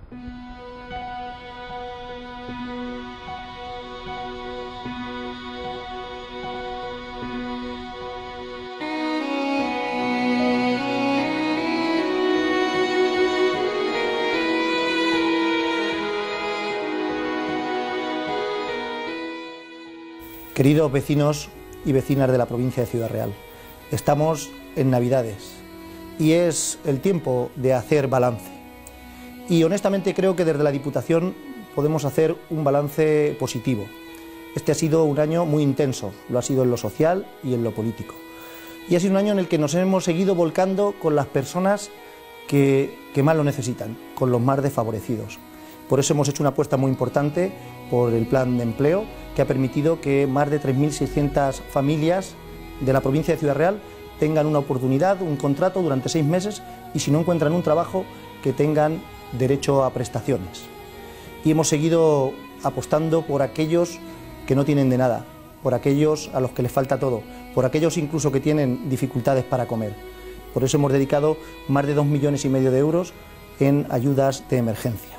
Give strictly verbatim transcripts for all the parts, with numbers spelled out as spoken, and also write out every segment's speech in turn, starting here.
Queridos vecinos y vecinas de la provincia de Ciudad Real, estamos en Navidades y es el tiempo de hacer balance. Y honestamente creo que desde la Diputación podemos hacer un balance positivo. Este ha sido un año muy intenso, lo ha sido en lo social y en lo político. Y ha sido un año en el que nos hemos seguido volcando con las personas que, que más lo necesitan, con los más desfavorecidos. Por eso hemos hecho una apuesta muy importante por el plan de empleo, que ha permitido que más de tres mil seiscientas familias de la provincia de Ciudad Real tengan una oportunidad, un contrato durante seis meses y si no encuentran un trabajo, que tengan derecho a prestaciones. Y hemos seguido apostando por aquellos que no tienen de nada, por aquellos a los que les falta todo, por aquellos incluso que tienen dificultades para comer. Por eso hemos dedicado más de dos millones y medio de euros en ayudas de emergencia.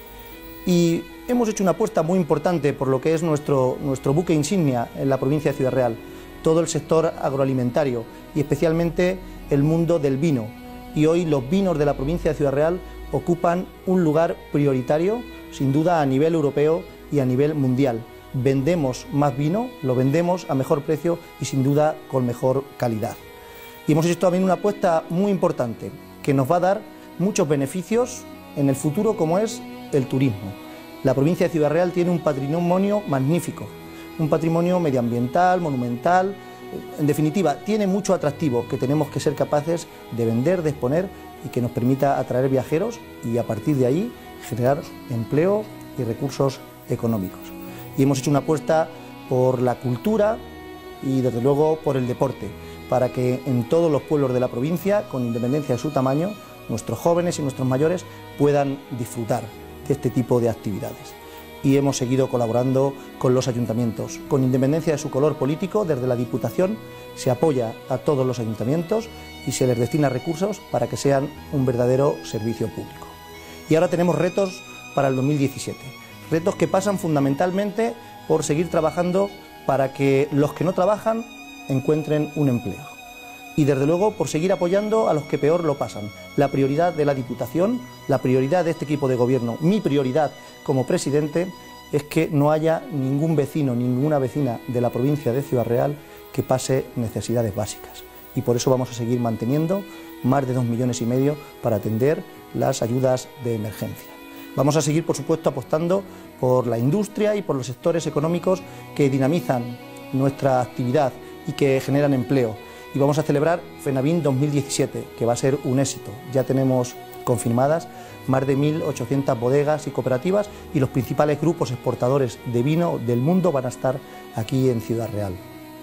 Y hemos hecho una apuesta muy importante por lo que es nuestro, nuestro buque insignia en la provincia de Ciudad Real, todo el sector agroalimentario y especialmente el mundo del vino. Y hoy los vinos de la provincia de Ciudad Real ocupan un lugar prioritario, sin duda a nivel europeo y a nivel mundial. Vendemos más vino, lo vendemos a mejor precio y sin duda con mejor calidad. Y hemos hecho también una apuesta muy importante que nos va a dar muchos beneficios en el futuro, como es el turismo. La provincia de Ciudad Real tiene un patrimonio magnífico, un patrimonio medioambiental, monumental, en definitiva, tiene mucho atractivo que tenemos que ser capaces de vender, de exponer y que nos permita atraer viajeros y a partir de ahí generar empleo y recursos económicos. Y hemos hecho una apuesta por la cultura y desde luego por el deporte, para que en todos los pueblos de la provincia, con independencia de su tamaño, nuestros jóvenes y nuestros mayores puedan disfrutar de este tipo de actividades. Y hemos seguido colaborando con los ayuntamientos. Con independencia de su color político, desde la Diputación se apoya a todos los ayuntamientos y se les destina recursos para que sean un verdadero servicio público. Y ahora tenemos retos para el dos mil diecisiete, retos que pasan fundamentalmente por seguir trabajando para que los que no trabajan encuentren un empleo. Y desde luego por seguir apoyando a los que peor lo pasan. La prioridad de la Diputación, la prioridad de este equipo de gobierno, mi prioridad como presidente, es que no haya ningún vecino, ninguna vecina de la provincia de Ciudad Real que pase necesidades básicas. Y por eso vamos a seguir manteniendo más de dos millones y medio para atender las ayudas de emergencia. Vamos a seguir, por supuesto, apostando por la industria y por los sectores económicos que dinamizan nuestra actividad y que generan empleo. Y vamos a celebrar FENAVIN dos mil diecisiete, que va a ser un éxito. Ya tenemos confirmadas más de mil ochocientas bodegas y cooperativas y los principales grupos exportadores de vino del mundo van a estar aquí en Ciudad Real.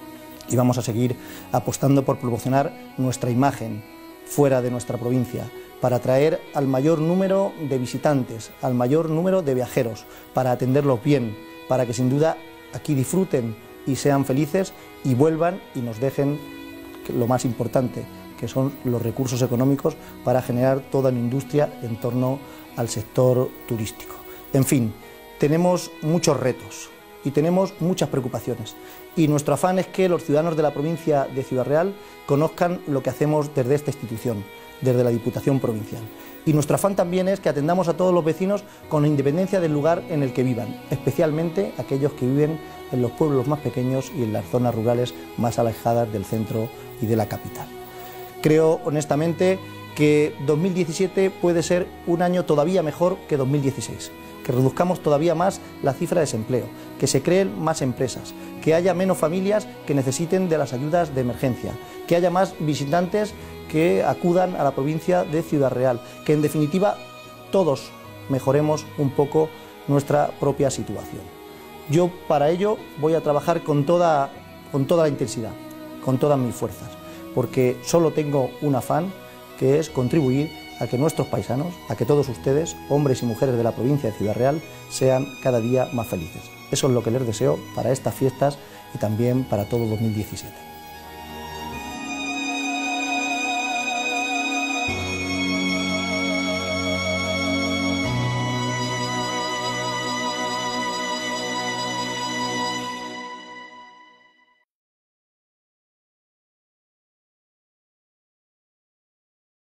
Y vamos a seguir apostando por promocionar nuestra imagen fuera de nuestra provincia, para atraer al mayor número de visitantes, al mayor número de viajeros, para atenderlos bien, para que sin duda aquí disfruten y sean felices y vuelvan y nos dejen lo más importante, que son los recursos económicos para generar toda una industria en torno al sector turístico. En fin, tenemos muchos retos y tenemos muchas preocupaciones y nuestro afán es que los ciudadanos de la provincia de Ciudad Real conozcan lo que hacemos desde esta institución, desde la Diputación Provincial. Y nuestro afán también es que atendamos a todos los vecinos con independencia del lugar en el que vivan, especialmente aquellos que viven en los pueblos más pequeños y en las zonas rurales más alejadas del centro y de la capital. Creo honestamente que dos mil diecisiete puede ser un año todavía mejor que dos mil dieciséis, que reduzcamos todavía más la cifra de desempleo, que se creen más empresas, que haya menos familias que necesiten de las ayudas de emergencia, que haya más visitantes que acudan a la provincia de Ciudad Real, que en definitiva todos mejoremos un poco nuestra propia situación. Yo para ello voy a trabajar con toda, con toda la intensidad, con todas mis fuerzas, porque solo tengo un afán, que es contribuir a que nuestros paisanos, a que todos ustedes, hombres y mujeres de la provincia de Ciudad Real, sean cada día más felices. Eso es lo que les deseo para estas fiestas y también para todo dos mil diecisiete.